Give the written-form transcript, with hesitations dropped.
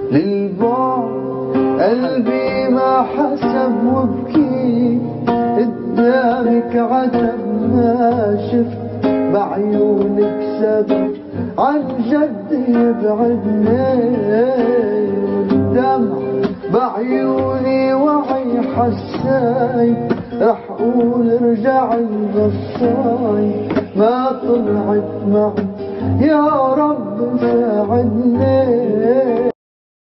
للبعد قلبي ما حسب وبكي قدامك عتب ما شفت بعيونك سبب عن جد يبعدني والدمع بعيوني وعي حساي رح قول رجع القصاي ما طلعت معي يا رب ساعدني.